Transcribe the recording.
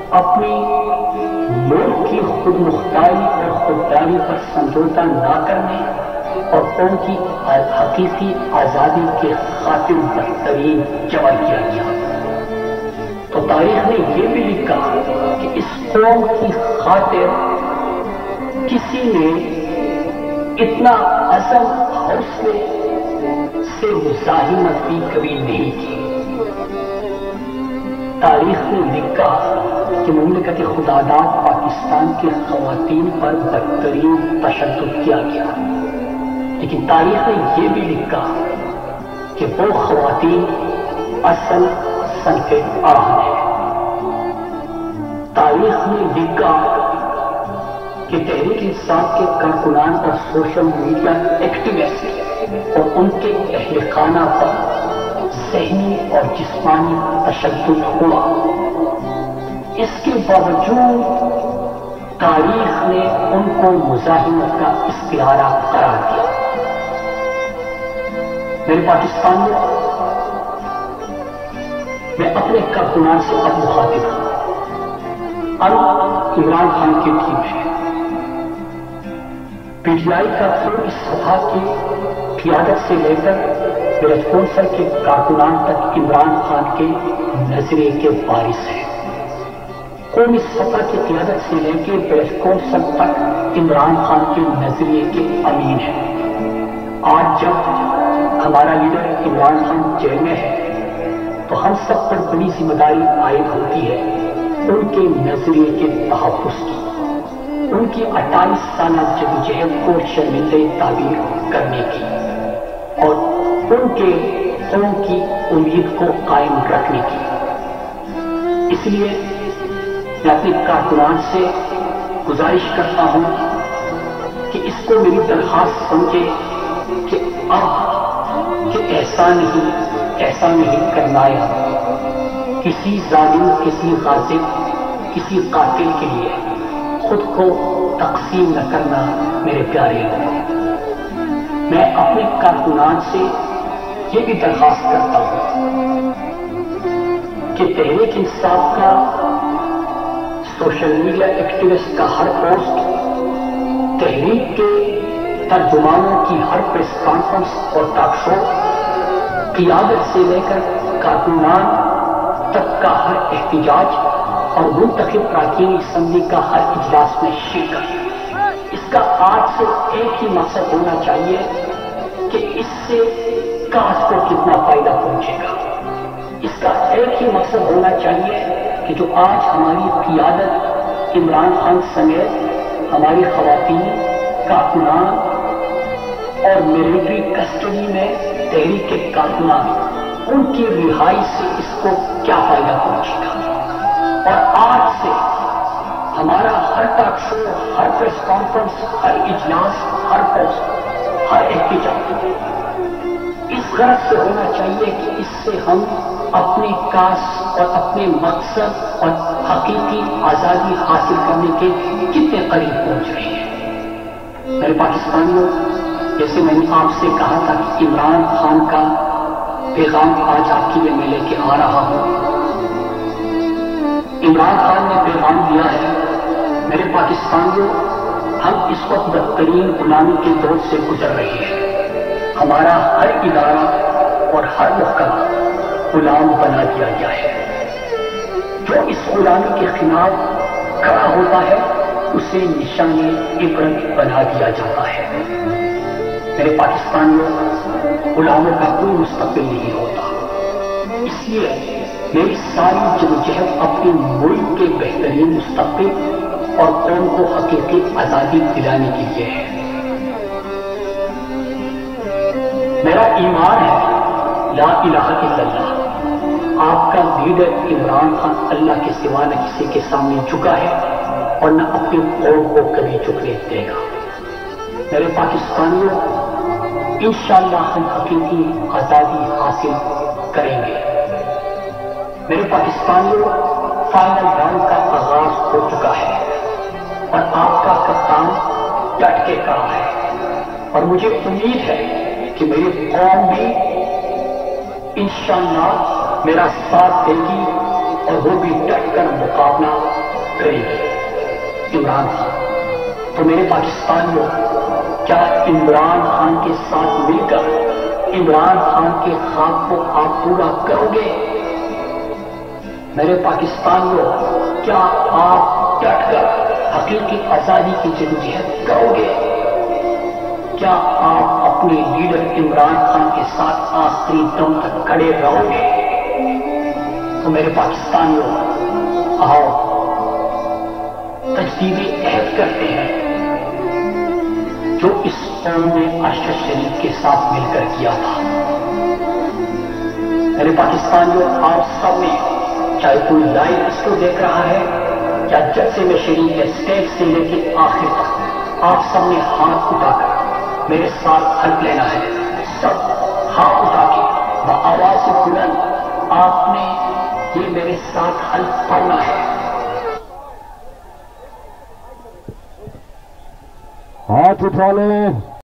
اپنی ملک کی خود مختاری اور خودداری پر سمجھوتا نہ کرنے اور قوم کی حقیقی آزادی کے خاطر بہترین جمع کیا گیا۔ تو تاریخ نے یہ بھی لکھا کہ اس قوم کی خاطر کسی نے اتنا عزم حوصلے سے مزاحمت بھی کبھی نہیں کی۔ تاریخ نے لکھا کہ مملکت خداداد پاکستان کی خواتین پر بدترین تشدد کیا گیا، لیکن تاریخ نے یہ بھی لکھا کہ وہ خواتین اصل صنف آہن ہے۔ تاریخ نے لکھا کہ تحریک انصاف کے کارکنان اور سوشل میڈیا ایکٹیوسٹ اور ان کے اہل خانہ پر ذہنی اور جسمانی تشدد ہوا۔ اس کے باوجود تاریخ نے ان کو مزاحمت کا استعارہ قرار دیا۔ میرے پاکستانیوں، میں اپنے کارکنان سے اب مخاطب ہوں۔ عمران خان کی ٹیم ہے۔ پی ٹی آئی کا پوری سطح کی قیادت سے لے کر ولیج کونسل کے کارکنان تک عمران خان کے نظریے کے وارث ہیں۔ قومی سطح کی قیادت سے لے کے ولیج کونسل تک عمران خان کے نظریے کے امین ہیں۔ آج جب ہمارا لیڈر عمران خان جیل میں ہے تو ہم سب پر بڑی ذمہ داری عائد ہوتی ہے ان کے نظریے کے تحفظ کی، ان کی 28 سالہ جدوجہد کو شرمندہ تعبیر کرنے کی اور ان کے قوم کی امید کو قائم رکھنے کی۔ اس لیے میں اپنے کارکنان سے گزارش کرتا ہوں کہ اس کو میری درخواست سمجھے کہ اب کہ ایسا نہیں کرنا ہے کسی ظالم، کسی غاصب، کسی قاتل کے لیے خود کو تقسیم نہ کرنا میرے پیارے لوگوں۔ میں اپنے کارکنان سے یہ بھی درخواست کرتا ہوں کہ تحریک انصاف کا سوشل میڈیا ایکٹیوسٹ کا ہر پوسٹ، تحریک کے ترجمانوں کی ہر پریس کانفرنس اور ٹاک شو، قیادت سے لے کر کارکنان تک کا ہر احتجاج اور منتخب اراکین اسمبلی کا ہر اجلاس میں شرکت، اس کا آج سے ایک ہی مقصد ہونا چاہیے کہ اس سے کاش کو کتنا فائدہ پہنچے گا۔ اس کا ایک ہی مقصد ہونا چاہیے کہ جو آج ہماری قیادت عمران خان سمیت ہماری خواتین، کارکنان اور ملٹری کسٹڈی میں تحریک کے کارکنان، ان کی رہائی سے اس کو کیا فائدہ پہنچے گا۔ اور آج سے ہمارا ہر ٹاک شو، ہر پریس کانفرنس، ہر اجلاس، ہر پوسٹ، ہر احتجاج اس غرض سے ہونا چاہیے کہ اس سے ہم اپنے کاس اور اپنے مقصد اور حقیقی آزادی حاصل کرنے کے کتنے قریب پہنچ رہے ہیں۔ میرے پاکستانیوں، جیسے میں نے آپ سے کہا تھا کہ عمران خان کا پیغام آج آپ کے لیے میں لے کے آ رہا ہوں۔ عمران خان نے پیغام دیا ہے، میرے پاکستانیوں، ہم اس وقت بدترین غلامی کے دور سے گزر رہے ہیں۔ ہمارا ہر ادارہ اور ہر محکمہ غلام بنا دیا گیا ہے۔ جو اس غلامی کے خلاف کھڑا ہوتا ہے اسے نشان عبرت بنا دیا جاتا ہے۔ میرے پاکستانیوں، غلاموں کا کوئی مستقبل نہیں ہوتا، اس لیے میری ساری جدوجہد اپنے ملک کے بہترین مستقبل اور قوم کو حقیقی آزادی دلانے کے لیے ہے۔ میرا ایمان ہے لا الہ الا اللہ۔ آپ کا لیڈر عمران خان اللہ کے سوا نہ کسی کے سامنے جھکا ہے اور نہ اپنی قوم کو کبھی جھکنے دے گا۔ میرے پاکستانیوں، انشاءاللہ ہم حقیقی آزادی حاصل کریں گے۔ میرے پاکستانیوں، فائنل راؤنڈ کا آغاز ہو چکا ہے اور آپ کا کپتان ڈٹ کے کھڑا ہے اور مجھے امید ہے کہ میری قوم بھی انشاءاللہ میرا ساتھ دے گی اور وہ بھی ڈٹ کر مقابلہ قریبی عمران خان، تو میرے پاکستانیوں، کیا عمران خان کے ساتھ مل کر عمران خان کے خواب کو آپ پورا کرو گے؟ میرے پاکستانیوں، کیا آپ ڈٹ کر حقیقی آزادی کی جدوجہد کرو گے؟ کیا آپ اپنے لیڈر عمران خان کے ساتھ آخری دم تک کھڑے رہو گے؟ تو میرے پاکستانیوں، آؤ تجدید عہد کرتے ہیں جو اس قوم نے ارشد شریف کے ساتھ مل کر کیا تھا۔ میرے پاکستانیوں، آپ سب نے، چاہے کوئی لائیو اس کو دیکھ رہا ہے یا جلسے میں شریک ہے، اسٹیج سے لے کے آخر تک، آپ سب نے ہاتھ اٹھا کر میرے ساتھ حلف لینا ہے۔ سب ہاتھ اٹھا کے بآواز بلند آپ نے یہ میرے ساتھ حلف پڑھنا ہے۔ ہاتھ اٹھا لیں۔